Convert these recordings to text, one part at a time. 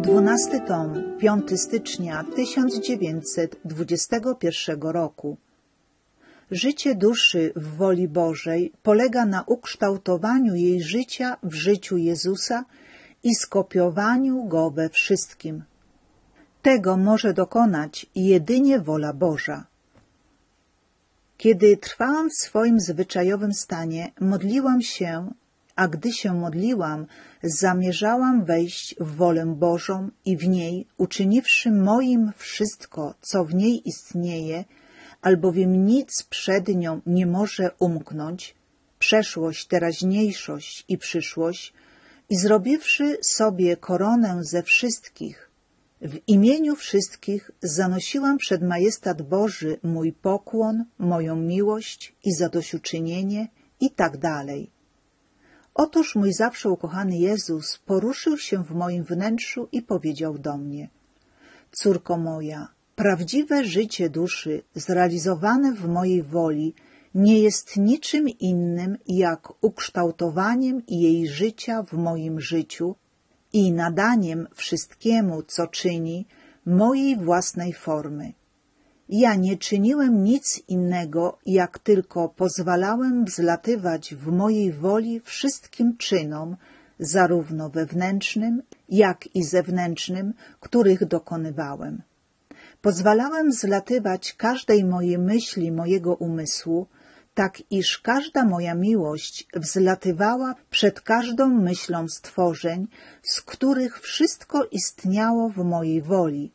12 tom, 5 stycznia 1921 roku. Życie duszy w woli Bożej polega na ukształtowaniu jej życia w życiu Jezusa i skopiowaniu Go we wszystkim. Tego może dokonać jedynie wola Boża. Kiedy trwałam w swoim zwyczajowym stanie, modliłam się, a gdy się modliłam, zamierzałam wejść w wolę Bożą i w niej, uczyniwszy moim wszystko, co w niej istnieje, albowiem nic przed nią nie może umknąć, przeszłość, teraźniejszość i przyszłość, i zrobiwszy sobie koronę ze wszystkich, w imieniu wszystkich zanosiłam przed majestat Boży mój pokłon, moją miłość i zadośćuczynienie i tak dalej. Otóż mój zawsze ukochany Jezus poruszył się w moim wnętrzu i powiedział do mnie: córko moja, prawdziwe życie duszy zrealizowane w mojej woli nie jest niczym innym jak ukształtowaniem jej życia w moim życiu i nadaniem wszystkiemu, co czyni, mojej własnej formy. Ja nie czyniłem nic innego, jak tylko pozwalałem wzlatywać w mojej woli wszystkim czynom, zarówno wewnętrznym, jak i zewnętrznym, których dokonywałem. Pozwalałem wzlatywać każdej mojej myśli, mojego umysłu, tak iż każda moja miłość wzlatywała przed każdą myślą stworzeń, z których wszystko istniało w mojej woli.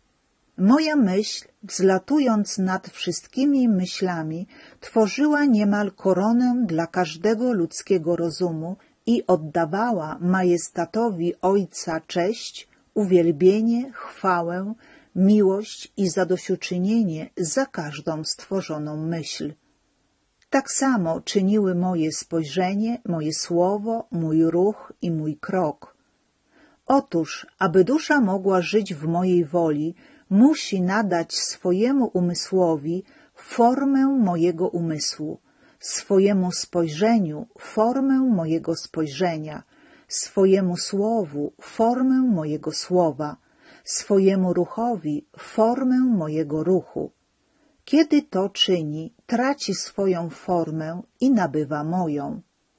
Moja myśl, wzlatując nad wszystkimi myślami, tworzyła niemal koronę dla każdego ludzkiego rozumu i oddawała majestatowi Ojca cześć, uwielbienie, chwałę, miłość i zadośćuczynienie za każdą stworzoną myśl. Tak samo czyniły moje spojrzenie, moje słowo, mój ruch i mój krok. Otóż, aby dusza mogła żyć w mojej woli, musi nadać swojemu umysłowi formę mojego umysłu, swojemu spojrzeniu formę mojego spojrzenia, swojemu słowu formę mojego słowa, swojemu ruchowi formę mojego ruchu. Kiedy to czyni, traci swoją formę i nabywa moją.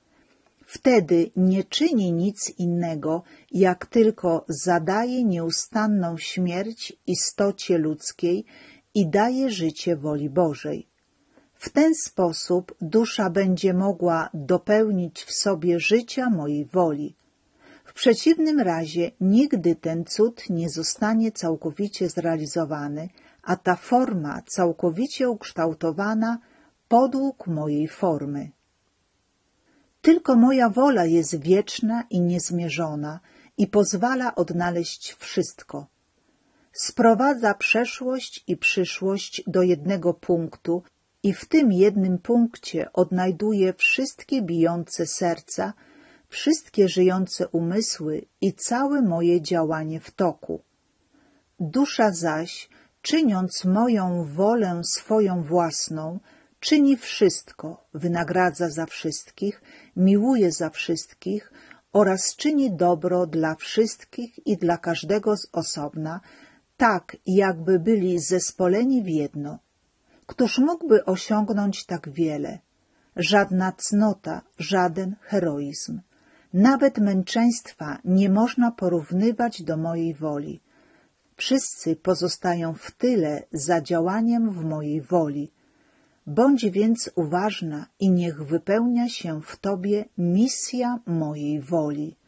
Wtedy nie czyni nic innego, jak tylko zadaje nieustanną śmierć istocie ludzkiej i daje życie woli Bożej. W ten sposób dusza będzie mogła dopełnić w sobie życia mojej woli. W przeciwnym razie nigdy ten cud nie zostanie całkowicie zrealizowany, a ta forma całkowicie ukształtowana podług mojej formy. Tylko moja wola jest wieczna i niezmierzona i pozwala odnaleźć wszystko. Sprowadza przeszłość i przyszłość do jednego punktu i w tym jednym punkcie odnajduje wszystkie bijące serca, wszystkie żyjące umysły i całe moje działanie w toku. Dusza zaś, czyniąc moją wolę swoją własną, czyni wszystko, wynagradza za wszystkich, miłuje za wszystkich oraz czyni dobro dla wszystkich i dla każdego z osobna, tak jakby byli zespoleni w jedno. Któż mógłby osiągnąć tak wiele? Żadna cnota, żaden heroizm. Nawet męczeństwa nie można porównywać do mojej woli. Wszyscy pozostają w tyle za działaniem w mojej woli. Bądź więc uważna i niech wypełnia się w tobie misja mojej woli.